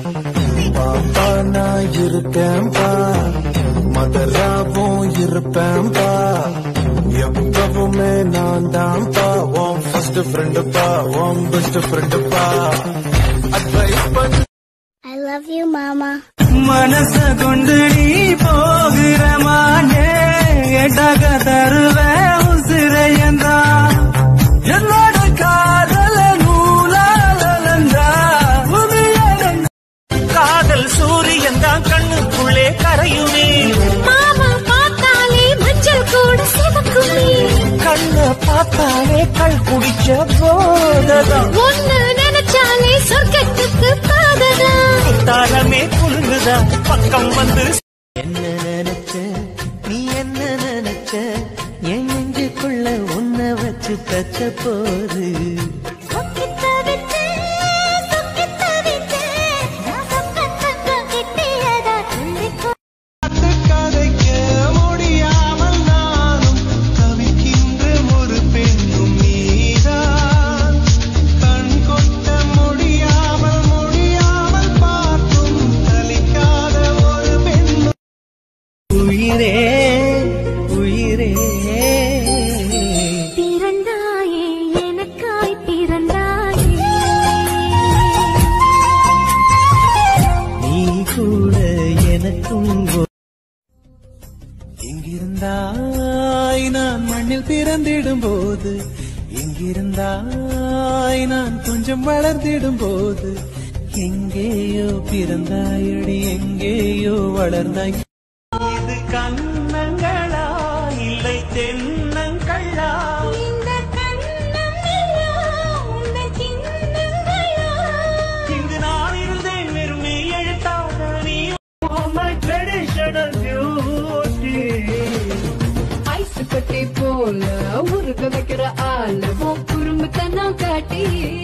பாப்பா நான் இருக்கேன்பா, மதராவும் இருப்பேன்பா, எப்பவுமே நான் தான்ப்பா, உன் ஃபர்ஸ்ட் ஃப்ரெண்டுப்பா, உன் பெஸ்ட் ஃப்ரெண்டுப்பா. அட்வைஸ் பண்ணு. I love you, Mama. மனச கொண்டு நீ போகிற மானே, எட்டக தருவ உசிரையந்தா, என்னோட காதல நூலாலந்தா, காதல் சூரியன் தான் கண்ணுக்குள்ளே கரையுமே, மாமா பார்த்தாலே மஞ்சள் கூட சிவக்குமே, கண்ண பார்த்தாலே கள் குடிச்ச போததான், ஒன்னு நினைச்சாலே சொர்க்கத்துக்கு பாததா, தாரமே புழுங்குதா பக்கம் வந்து. என்ன நினைச்ச நீ என்ன நினைச்ச, என் நெஞ்சுக்குள்ள உன்னை வச்சு தச்ச போது. உயிரே உயிரே பிறந்தாயே எனக்காய் பிறந்தாயே, நீ கூட எனக்கும். எங்கிருந்தாய் நான் மண்ணில் பிறந்திடும் போது, எங்கிருந்தாய் நான் கொஞ்சம் வளர்ந்திடும் போது, எங்கேயோ பிறந்தாயடி எங்கேயோ வளர்ந்தாய். இது கண்ணங்களா இல்லை தென்னங்களா, இந்த கண்ணம் எல்லாம் உந்த சின்னங்களா, இங்கு நான் இருந்தேன் வெறுமே எழுத்தாக நீ. My traditional beauty, ஐஸ் கட்டி போல உருக வைக்கிற ஆள குறும்புத்தனம் காட்டி